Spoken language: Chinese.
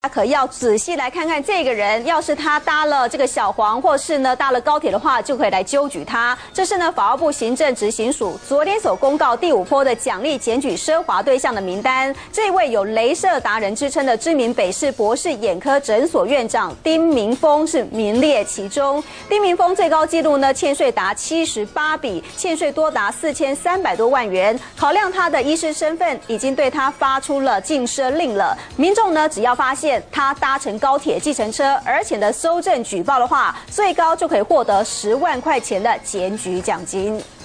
可要仔细来看看这个人，要是他搭了这个小黄，或是呢搭了高铁的话，就可以来纠举他。这是呢法务部行政执行署昨天所公告第5波的奖励检举奢华对象的名单。这位有雷射达人之称的知名北市博士眼科诊所院长丁明峰是名列其中。丁明峰最高纪录呢欠税达78笔，欠税多达4300多万元。考量他的医师身份，已经对他发出了禁奢令了。民众呢只要发现他搭乘高铁、计程车，而且呢搜证举报的话，最高就可以获得10万块钱的检举奖金。